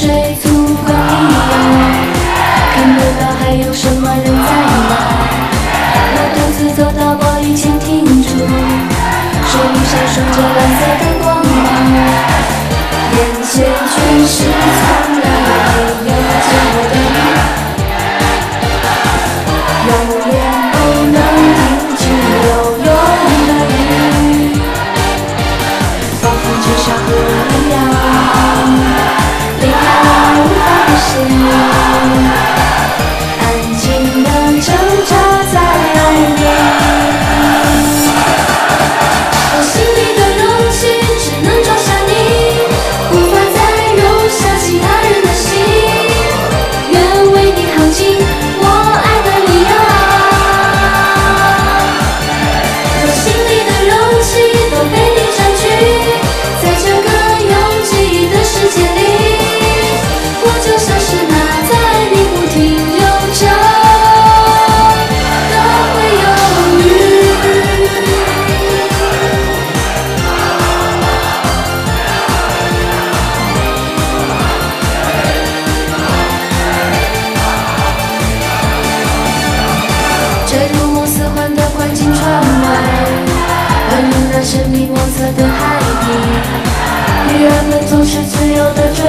水族馆一样，看不到还有什么人在哪。我独自走到玻璃前停住，水里闪烁着蓝色的光芒，眼前全是从来没有见过的你，永远不能停止游泳的鱼，仿佛就像河一样，离开了无法实现，安静地挣扎在爱里。我心里的容器只能装下你，无法再容下其他人的心，愿为你耗尽我爱的理由。我心里的容器都被你占据，在这个有记忆的世界里，我就像是那在你不停游着的会游鱼。坠入梦似幻的环境窗外，宛如那神秘莫测的海底，鱼儿们总是自由的转